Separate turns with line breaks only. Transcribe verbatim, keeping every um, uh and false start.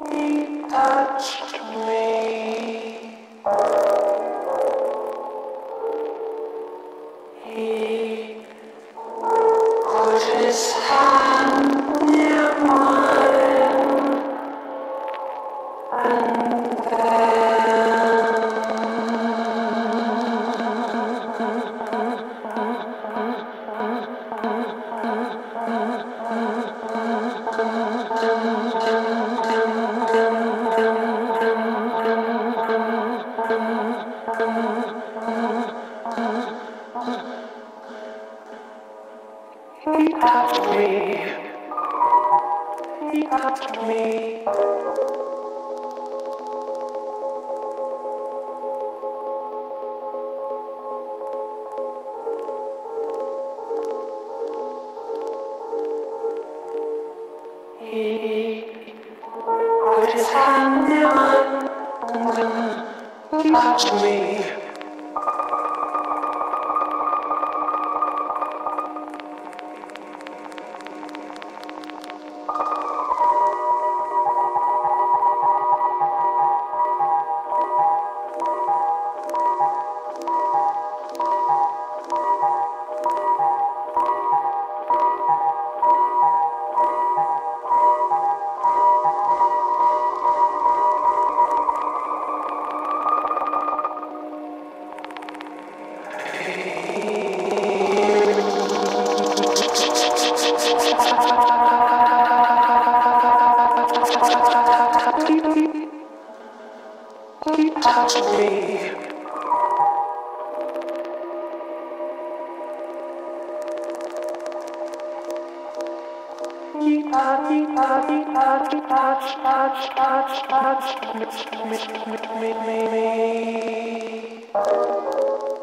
He touched me. He put his hand near mine, and then he touched me. He touched me. He put his hand near mine, and then he touched me. He touched me. He touched, he touched, he touched, he touched, touched, touched, touched, touched me, me, me, me, me.